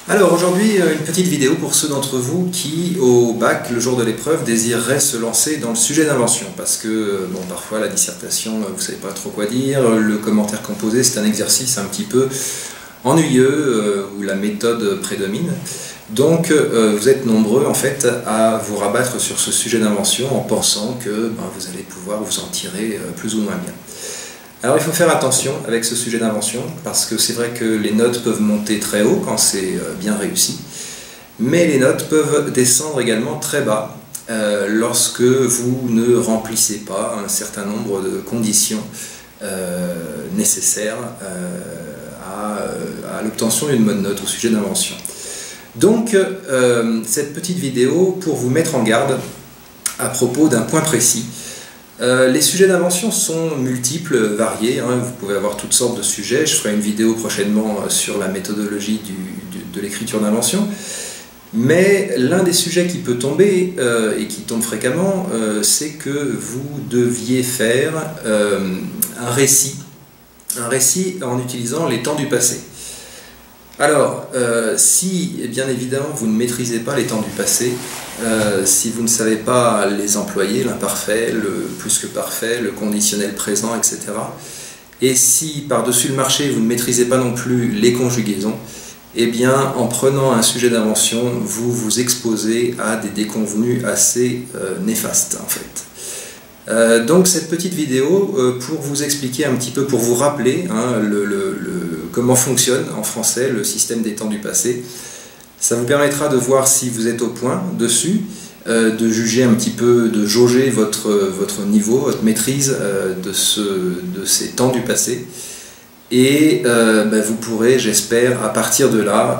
Alors aujourd'hui, une petite vidéo pour ceux d'entre vous qui, au bac, le jour de l'épreuve, désireraient se lancer dans le sujet d'invention. Parce que, bon, parfois la dissertation, vous ne savez pas trop quoi dire, le commentaire composé, c'est un exercice un petit peu ennuyeux, où la méthode prédomine. Donc vous êtes nombreux en fait à vous rabattre sur ce sujet d'invention en pensant que vous allez pouvoir vous en tirer plus ou moins bien. Alors il faut faire attention avec ce sujet d'invention parce que c'est vrai que les notes peuvent monter très haut quand c'est bien réussi, mais les notes peuvent descendre également très bas lorsque vous ne remplissez pas un certain nombre de conditions nécessaires à l'obtention d'une bonne note au sujet d'invention. Donc cette petite vidéo pour vous mettre en garde à propos d'un point précis. Les sujets d'invention sont multiples, variés, vous pouvez avoir toutes sortes de sujets. Je ferai une vidéo prochainement sur la méthodologie de l'écriture d'invention. Mais l'un des sujets qui peut tomber, et qui tombe fréquemment, c'est que vous deviez faire un récit en utilisant les temps du passé. Alors, si bien évidemment vous ne maîtrisez pas les temps du passé, si vous ne savez pas les employer, l'imparfait, le plus que parfait, le conditionnel présent, etc. Et si par-dessus le marché vous ne maîtrisez pas non plus les conjugaisons, eh bien en prenant un sujet d'invention, vous vous exposez à des déconvenues assez néfastes en fait. Donc cette petite vidéo pour vous expliquer un petit peu, pour vous rappeler comment fonctionne en français le système des temps du passé. Ça vous permettra de voir si vous êtes au point dessus, de juger un petit peu, de jauger votre niveau, votre maîtrise de ces temps du passé. Et vous pourrez, j'espère, à partir de là,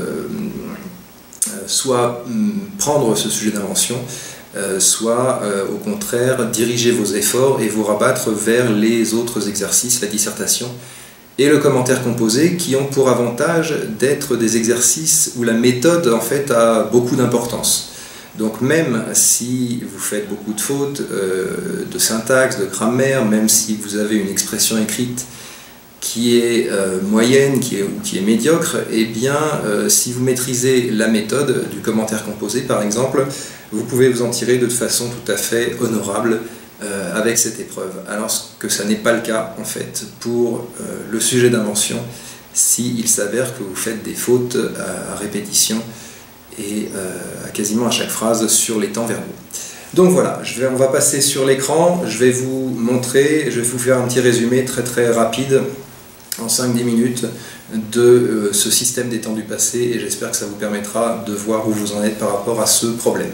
soit prendre ce sujet d'invention, soit au contraire diriger vos efforts et vous rabattre vers les autres exercices, la dissertation et le commentaire composé, qui ont pour avantage d'être des exercices où la méthode en fait a beaucoup d'importance. Donc même si vous faites beaucoup de fautes de syntaxe, de grammaire, même si vous avez une expression écrite qui est moyenne, qui est médiocre, eh bien si vous maîtrisez la méthode du commentaire composé par exemple, vous pouvez vous en tirer de façon tout à fait honorable avec cette épreuve. Alors que ça n'est pas le cas en fait pour le sujet d'invention, s'il s'avère que vous faites des fautes à répétition et quasiment à chaque phrase sur les temps verbaux. Donc voilà, on va passer sur l'écran, je vais vous montrer, je vais vous faire un petit résumé très rapide en 5-10 minutes de ce système des temps du passé et j'espère que ça vous permettra de voir où vous en êtes par rapport à ce problème.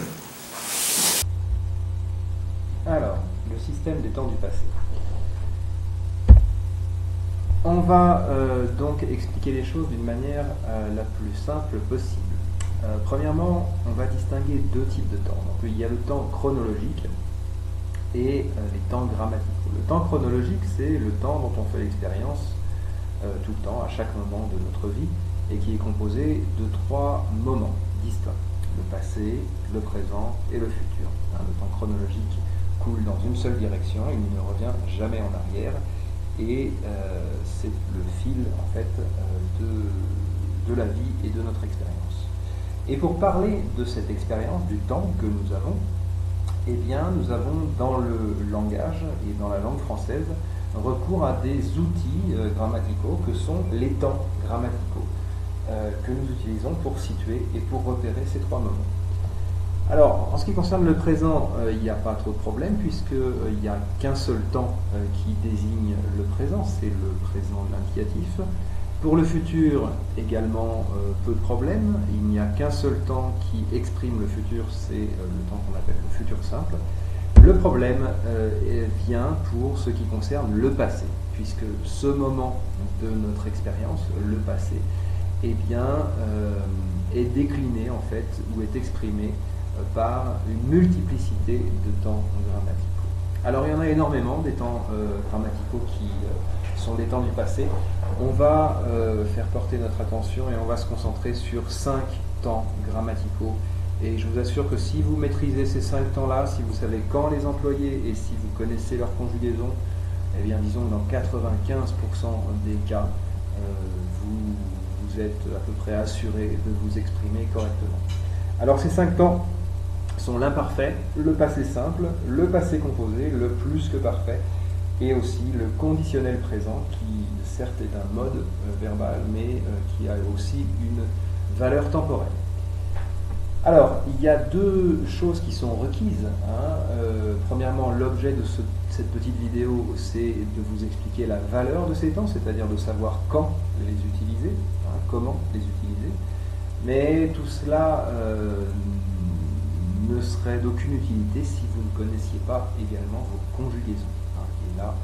Alors, le système des temps du passé. On va donc expliquer les choses d'une manière la plus simple possible. Premièrement, on va distinguer deux types de temps. Donc, il y a le temps chronologique et les temps grammaticaux. Le temps chronologique, c'est le temps dont on fait l'expérience tout le temps, à chaque moment de notre vie, et qui est composé de trois moments distincts. Le passé, le présent et le futur. Le temps chronologique coule dans une seule direction, il ne revient jamais en arrière, et c'est le fil en fait de la vie et de notre expérience. Et pour parler de cette expérience, du temps que nous avons, eh bien nous avons dans le langage et dans la langue française recours à des outils grammaticaux que sont les temps grammaticaux que nous utilisons pour situer et pour repérer ces trois moments. Alors, en ce qui concerne le présent, il n'y a pas trop de problème puisqu'il n'y a qu'un seul temps qui désigne le présent, c'est le présent de l'indicatif. Pour le futur, également, peu de problème. Il n'y a qu'un seul temps qui exprime le futur, c'est le temps qu'on appelle le futur simple. Le problème vient pour ce qui concerne le passé, puisque ce moment de notre expérience, le passé, eh bien, est décliné en fait, ou est exprimé par une multiplicité de temps grammaticaux. Alors il y en a énormément des temps grammaticaux qui sont des temps du passé. On va faire porter notre attention et on va se concentrer sur 5 temps grammaticaux. Et je vous assure que si vous maîtrisez ces 5 temps-là, si vous savez quand les employer et si vous connaissez leur conjugaison, eh bien disons que dans 95% des cas, vous vous êtes à peu près assuré de vous exprimer correctement. Alors ces 5 temps sont l'imparfait, le passé simple, le passé composé, le plus que parfait, et aussi le conditionnel présent qui certes est un mode verbal, mais qui a aussi une valeur temporelle. Alors, il y a 2 choses qui sont requises. Premièrement, l'objet de cette petite vidéo, c'est de vous expliquer la valeur de ces temps, c'est-à-dire de savoir quand les utiliser, comment les utiliser. Mais tout cela ne serait d'aucune utilité si vous ne connaissiez pas également vos conjugaisons. Et là,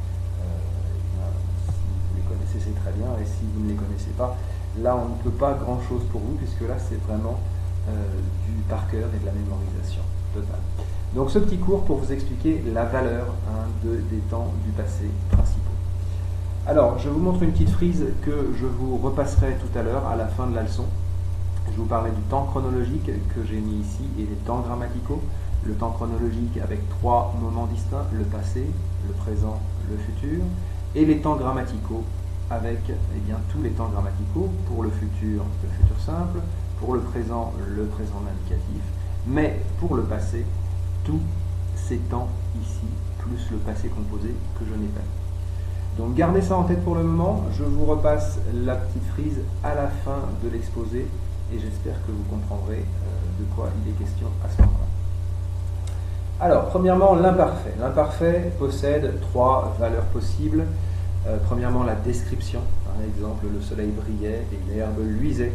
si vous les connaissez, c'est très bien, et si vous ne les connaissez pas, là, on ne peut pas grand-chose pour vous, puisque là, c'est vraiment du par cœur et de la mémorisation totale. Donc ce petit cours pour vous expliquer la valeur des temps du passé principaux. Alors, je vous montre une petite frise que je vous repasserai tout à l'heure à la fin de la leçon. Je vous parlais du temps chronologique que j'ai mis ici et des temps grammaticaux. Le temps chronologique avec 3 moments distincts, le passé, le présent, le futur, et les temps grammaticaux avec tous les temps grammaticaux, pour le futur simple, pour le présent indicatif, mais pour le passé, tous ces temps ici, plus le passé composé que je n'ai pas mis. Donc gardez ça en tête pour le moment, je vous repasse la petite frise à la fin de l'exposé, et j'espère que vous comprendrez de quoi il est question à ce moment-là. Alors, premièrement, l'imparfait. L'imparfait possède 3 valeurs possibles. Premièrement, la description. Par exemple, le soleil brillait et l'herbe luisait.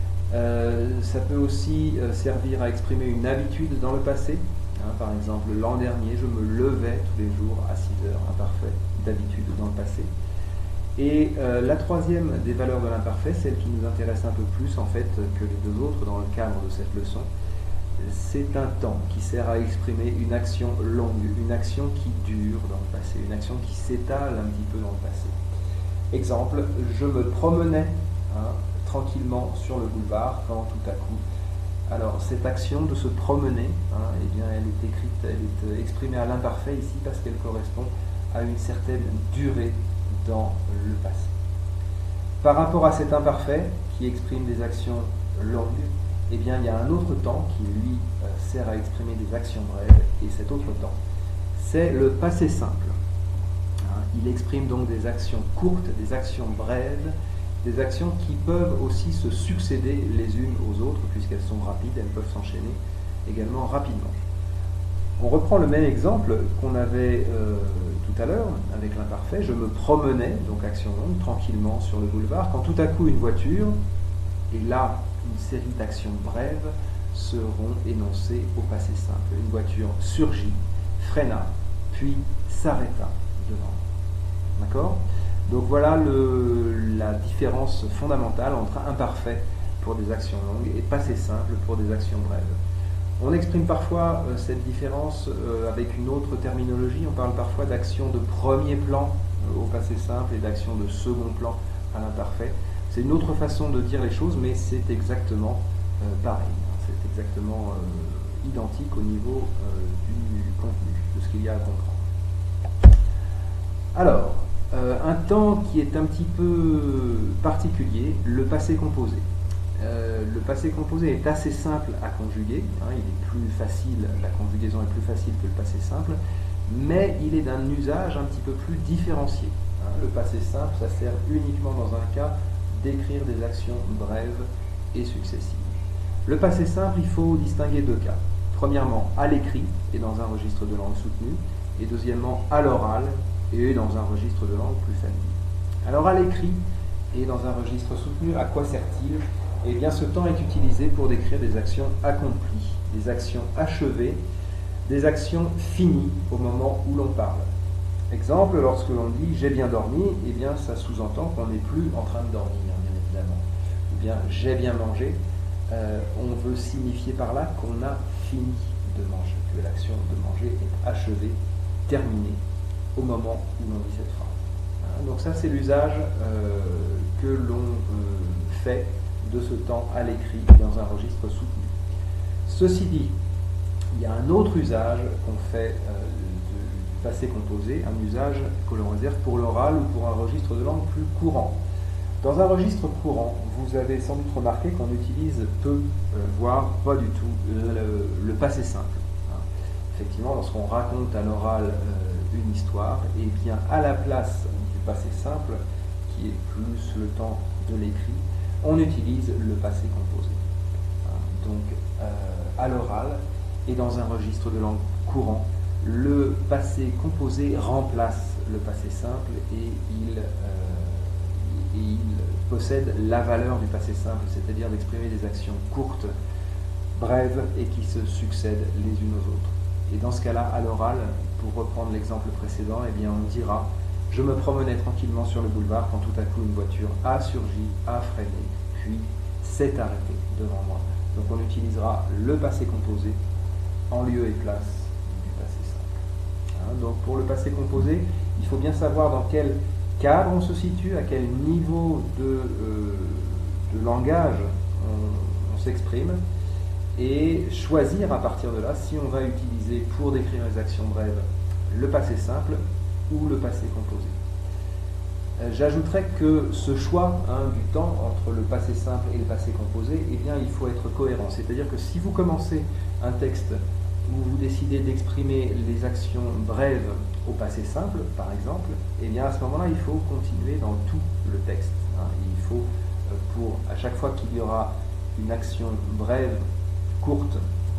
Ça peut aussi servir à exprimer une habitude dans le passé. Par exemple, l'an dernier, je me levais tous les jours à 6 heures. Imparfait d'habitude dans le passé. Et la troisième des valeurs de l'imparfait, celle qui nous intéresse un peu plus en fait que les 2 autres dans le cadre de cette leçon, c'est un temps qui sert à exprimer une action longue, une action qui dure dans le passé, une action qui s'étale un petit peu dans le passé. Exemple, je me promenais tranquillement sur le boulevard quand tout à coup. Alors cette action de se promener, elle est écrite, elle est exprimée à l'imparfait ici parce qu'elle correspond à une certaine durée dans le passé. Par rapport à cet imparfait qui exprime des actions longues, il y a un autre temps qui lui sert à exprimer des actions brèves, et cet autre temps, c'est le passé simple. Il exprime donc des actions courtes, des actions brèves, des actions qui peuvent aussi se succéder les unes aux autres, puisqu'elles sont rapides, elles peuvent s'enchaîner également rapidement. On reprend le même exemple qu'on avait tout à l'heure avec l'imparfait. Je me promenais, donc action longue, tranquillement sur le boulevard, quand tout à coup une voiture, et là une série d'actions brèves seront énoncées au passé simple. Une voiture surgit, freina, puis s'arrêta devant. D'accord ? Donc voilà la différence fondamentale entre imparfait pour des actions longues et passé simple pour des actions brèves. On exprime parfois cette différence avec une autre terminologie. On parle parfois d'action de premier plan au passé simple et d'action de second plan à l'imparfait. C'est une autre façon de dire les choses, mais c'est exactement pareil. C'est exactement identique au niveau du contenu, de ce qu'il y a à comprendre. Alors, un temps qui est un petit peu particulier, le passé composé. Le passé composé est assez simple à conjuguer, il est plus facile, la conjugaison est plus facile que le passé simple, mais il est d'un usage un petit peu plus différencié. Le passé simple, ça sert uniquement dans un cas d'écrire des actions brèves et successives. Le passé simple, il faut distinguer 2 cas. Premièrement, à l'écrit et dans un registre de langue soutenue, et deuxièmement, à l'oral et dans un registre de langue plus familier. Alors à l'écrit et dans un registre soutenu, à quoi sert-il ? Eh bien, ce temps est utilisé pour décrire des actions accomplies, des actions achevées, des actions finies au moment où l'on parle. Exemple, lorsque l'on dit « j'ai bien dormi », eh bien, ça sous-entend qu'on n'est plus en train de dormir, bien évidemment. Ou bien « j'ai bien mangé », on veut signifier par là qu'on a fini de manger, que l'action de manger est achevée, terminée, au moment où l'on dit cette phrase. Donc ça, c'est l'usage que l'on fait de ce temps à l'écrit dans un registre soutenu. Ceci dit, il y a un autre usage qu'on fait du passé composé, un usage que l'on réserve pour l'oral ou pour un registre de langue plus courant. Dans un registre courant, vous avez sans doute remarqué qu'on utilise peu, voire pas du tout, le passé simple. Hein. Effectivement, lorsqu'on raconte à l'oral une histoire, et bien à la place du passé simple, qui est plus le temps de l'écrit, on utilise le passé composé. Hein. Donc, à l'oral et dans un registre de langue courant, le passé composé remplace le passé simple et il possède la valeur du passé simple, c'est-à-dire d'exprimer des actions courtes, brèves et qui se succèdent les unes aux autres. Et dans ce cas-là, à l'oral, pour reprendre l'exemple précédent, eh bien on dira « Je me promenais tranquillement sur le boulevard quand tout à coup une voiture a surgi, a freiné, puis s'est arrêtée devant moi. » Donc on utilisera le passé composé en lieu et place du passé simple. Hein, donc pour le passé composé, il faut bien savoir dans quel cadre on se situe, à quel niveau de langage on s'exprime, et choisir à partir de là si on va utiliser pour décrire les actions brèves le passé simple ou le passé composé. J'ajouterais que ce choix du temps entre le passé simple et le passé composé, eh bien, il faut être cohérent. C'est-à-dire que si vous commencez un texte où vous décidez d'exprimer les actions brèves au passé simple, par exemple, eh bien, à ce moment-là, il faut continuer dans tout le texte. Il faut, à chaque fois qu'il y aura une action brève, courte,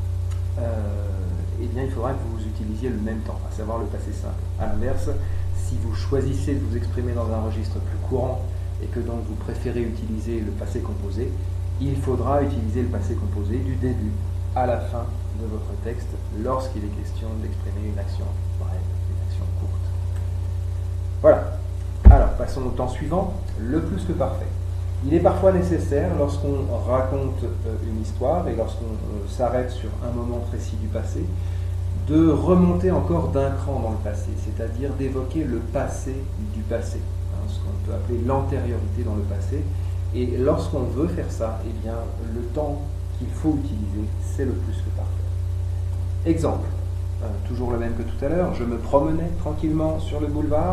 eh bien, il faudra que vous utilisiez le même temps, à savoir le passé simple. À l'inverse, si vous choisissez de vous exprimer dans un registre plus courant et que donc vous préférez utiliser le passé composé, il faudra utiliser le passé composé du début à la fin de votre texte lorsqu'il est question d'exprimer une action brève, une action courte. Voilà. Alors, passons au temps suivant, le plus que parfait. Il est parfois nécessaire, lorsqu'on raconte une histoire et lorsqu'on s'arrête sur un moment précis du passé, de remonter encore d'un cran dans le passé, c'est-à-dire d'évoquer le passé du passé, ce qu'on peut appeler l'antériorité dans le passé. Et lorsqu'on veut faire ça, eh bien, le temps qu'il faut utiliser, c'est le plus que parfait. Exemple, toujours le même que tout à l'heure, je me promenais tranquillement sur le boulevard,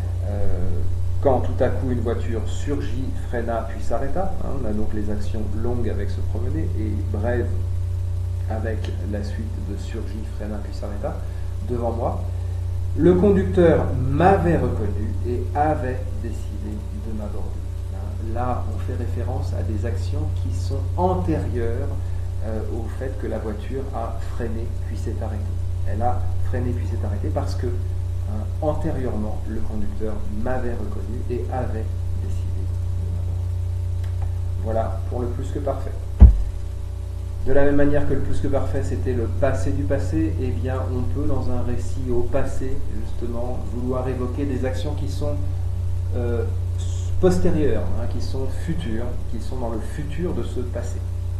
quand tout à coup une voiture surgit, freina, puis s'arrêta. On a donc les actions longues avec se promener et brèves avec la suite de surgit, freina, puis s'arrêta, devant moi. Le conducteur m'avait reconnu et avait décidé de m'aborder. Là, on fait référence à des actions qui sont antérieures au fait que la voiture a freiné puis s'est arrêtée. Elle a freiné puis s'est arrêtée parce que antérieurement, le conducteur m'avait reconnu et avait décidé de m'aborder. Voilà pour le plus que parfait. De la même manière que le plus que parfait, c'était le passé du passé, eh bien, on peut, dans un récit au passé, justement, vouloir évoquer des actions qui sont postérieures, qui sont futures, qui sont dans le futur de ce passé.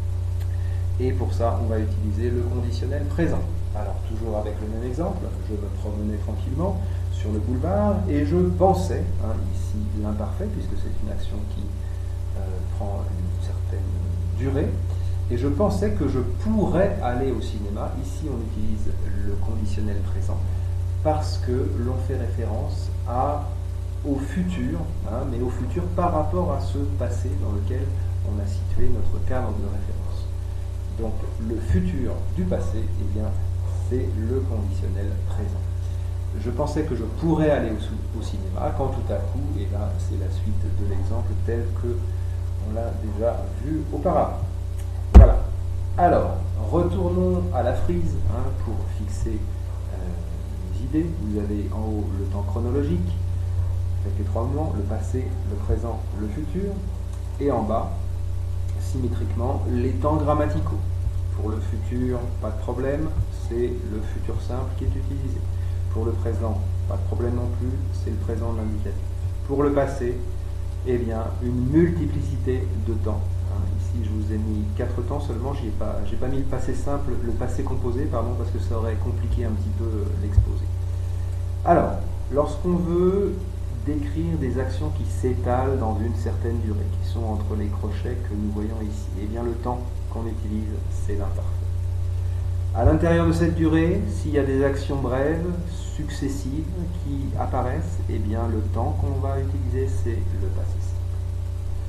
Et pour ça, on va utiliser le conditionnel présent. Alors, toujours avec le même exemple, je me promenais tranquillement sur le boulevard et je pensais, ici l'imparfait, puisque c'est une action qui prend une certaine durée, et je pensais que je pourrais aller au cinéma. Ici, on utilise le conditionnel présent parce que l'on fait référence au futur, mais au futur par rapport à ce passé dans lequel on a situé notre cadre de référence. Donc, le futur du passé, eh bien, c'est le conditionnel présent. Je pensais que je pourrais aller au cinéma quand tout à coup, et là, c'est la suite de l'exemple tel que on l'a déjà vu auparavant. Voilà. Alors, retournons à la frise pour fixer les idées. Vous avez en haut le temps chronologique, avec les trois moments, le passé, le présent, le futur. Et en bas, symétriquement, les temps grammaticaux. Pour le futur, pas de problème, c'est le futur simple qui est utilisé. Pour le présent, pas de problème non plus, c'est le présent de l'indicatif. Pour le passé, eh bien, une multiplicité de temps. Ici, je vous ai mis 4 temps seulement, j'ai pas mis le passé simple, le passé composé, pardon, parce que ça aurait compliqué un petit peu l'exposé. Alors, lorsqu'on veut décrire des actions qui s'étalent dans une certaine durée, qui sont entre les crochets que nous voyons ici, eh bien, le temps qu'on utilise, c'est l'imparfait. À l'intérieur de cette durée, s'il y a des actions brèves, successives, qui apparaissent, eh bien, le temps qu'on va utiliser, c'est le passé simple.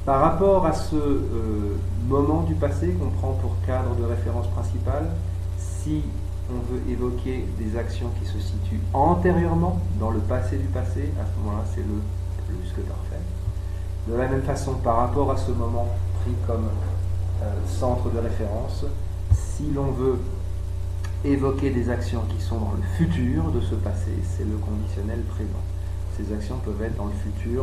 Par rapport à ce moment du passé qu'on prend pour cadre de référence principal, si on veut évoquer des actions qui se situent antérieurement dans le passé du passé, à ce moment-là c'est le plus que parfait. De la même façon, par rapport à ce moment pris comme centre de référence, si l'on veut évoquer des actions qui sont dans le futur de ce passé, c'est le conditionnel présent. Ces actions peuvent être dans le futur,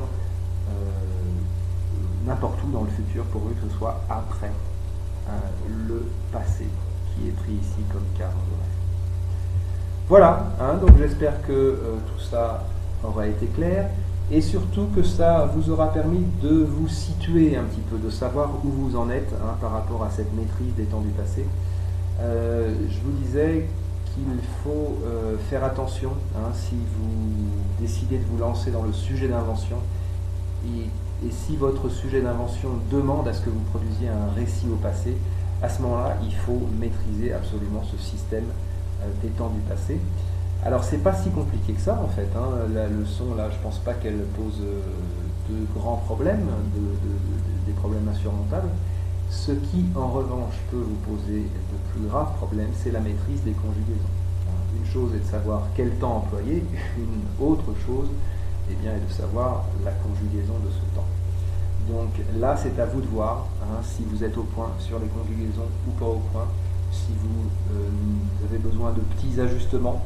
n'importe où dans le futur, pourvu que ce soit après le passé qui est pris ici comme cadre de référence. Voilà, donc j'espère que tout ça aura été clair et surtout que ça vous aura permis de vous situer un petit peu, de savoir où vous en êtes par rapport à cette maîtrise des temps du passé. Je vous disais qu'il faut faire attention si vous décidez de vous lancer dans le sujet d'invention et si votre sujet d'invention demande à ce que vous produisiez un récit au passé, à ce moment-là, il faut maîtriser absolument ce système des temps du passé. Alors, c'est pas si compliqué que ça, en fait. La leçon, là, je pense pas qu'elle pose de grands problèmes, des problèmes insurmontables. Ce qui, en revanche, peut vous poser de plus graves problèmes, c'est la maîtrise des conjugaisons. Une chose est de savoir quel temps employer, une autre chose est de savoir la conjugaison de ce temps. Donc là, c'est à vous de voir si vous êtes au point sur les conjugaisons ou pas au point, si vous avez besoin de petits ajustements,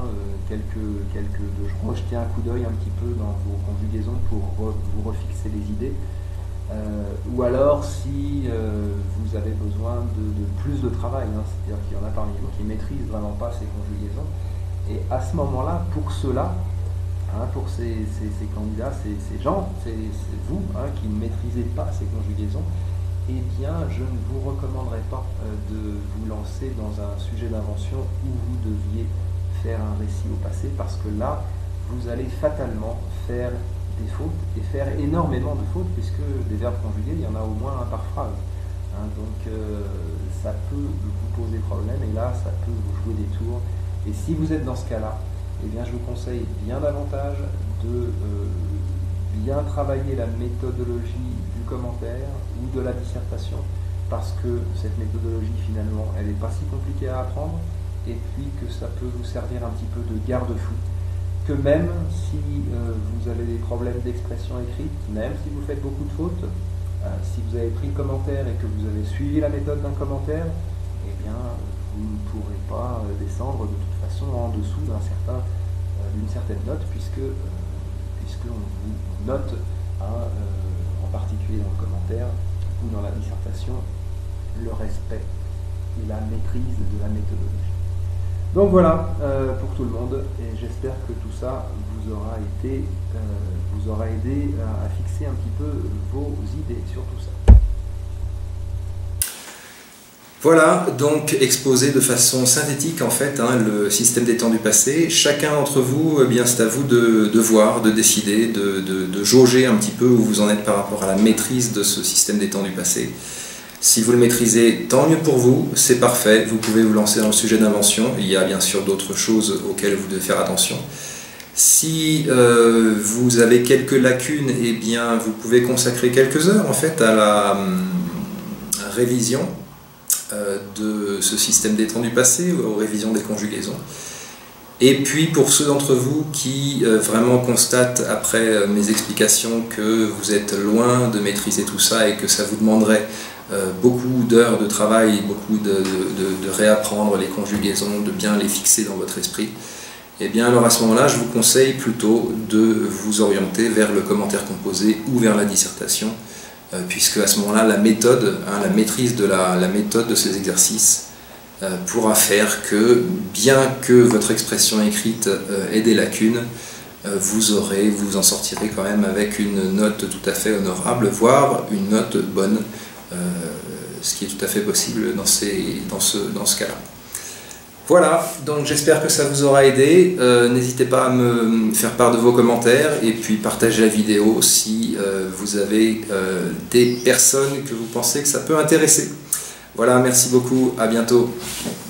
de rejeter un coup d'œil un petit peu dans vos conjugaisons pour vous refixer les idées. Ou alors si vous avez besoin de plus de travail, c'est-à-dire qu'il y en a parmi vous qui ne maîtrisent vraiment pas ces conjugaisons. Et à ce moment-là, pour ceux-là, pour ces candidats, ces gens, c'est vous qui ne maîtrisez pas ces conjugaisons, eh bien je ne vous recommanderais pas de vous lancer dans un sujet d'invention où vous deviez faire un récit au passé, parce que là, vous allez fatalement faire des fautes et faire énormément de fautes, puisque des verbes conjugués, il y en a au moins un par phrase. Donc ça peut vous poser problème, et là, ça peut vous jouer des tours. Et si vous êtes dans ce cas-là, eh bien, je vous conseille bien davantage de bien travailler la méthodologie du commentaire ou de la dissertation, parce que cette méthodologie, finalement, elle n'est pas si compliquée à apprendre, et puis que ça peut vous servir un petit peu de garde-fou. Que même si vous avez des problèmes d'expression écrite, même si vous faites beaucoup de fautes, si vous avez pris le commentaire et que vous avez suivi la méthode d'un commentaire, eh bien, vous ne pourrez pas descendre de toute façon en dessous d'une certaine note, puisque on vous note, en particulier dans le commentaire ou dans la dissertation, le respect et la maîtrise de la méthodologie. Donc voilà pour tout le monde, et j'espère que tout ça vous aura aidé à fixer un petit peu vos idées sur tout ça. Voilà, donc exposé de façon synthétique en fait le système des temps du passé. Chacun d'entre vous, c'est à vous de voir, de décider, de jauger un petit peu où vous en êtes par rapport à la maîtrise de ce système des temps du passé. Si vous le maîtrisez, tant mieux pour vous, c'est parfait, vous pouvez vous lancer dans le sujet d'invention. Il y a bien sûr d'autres choses auxquelles vous devez faire attention. Si vous avez quelques lacunes, eh bien vous pouvez consacrer quelques heures en fait à la révision de ce système des temps du passé, aux révisions des conjugaisons. Et puis pour ceux d'entre vous qui vraiment constatent après mes explications que vous êtes loin de maîtriser tout ça et que ça vous demanderait beaucoup d'heures de travail, beaucoup de réapprendre les conjugaisons, de bien les fixer dans votre esprit, et bien alors à ce moment-là, je vous conseille plutôt de vous orienter vers le commentaire composé ou vers la dissertation, puisque à ce moment-là, la méthode, la maîtrise de la méthode de ces exercices pourra faire que, bien que votre expression écrite ait des lacunes, vous en sortirez quand même avec une note tout à fait honorable, voire une note bonne, ce qui est tout à fait possible dans ce cas-là. Voilà, donc j'espère que ça vous aura aidé. N'hésitez pas à me faire part de vos commentaires et puis partagez la vidéo si vous avez des personnes que vous pensez que ça peut intéresser. Voilà, merci beaucoup, à bientôt.